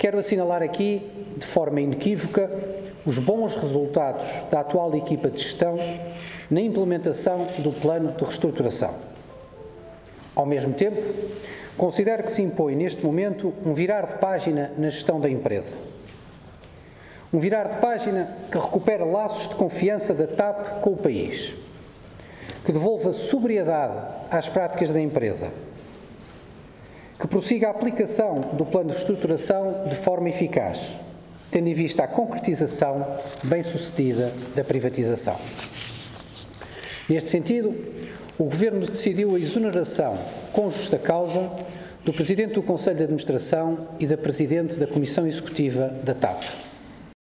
quero assinalar aqui, de forma inequívoca, os bons resultados da atual equipa de gestão na implementação do plano de reestruturação. Ao mesmo tempo, considero que se impõe neste momento um virar de página na gestão da empresa. Um virar de página que recupera laços de confiança da TAP com o país, que devolva sobriedade às práticas da empresa, que prossiga a aplicação do plano de reestruturação de forma eficaz, tendo em vista a concretização bem-sucedida da privatização. Neste sentido, o Governo decidiu a exoneração, com justa causa, do Presidente do Conselho de Administração e da Presidente da Comissão Executiva da TAP.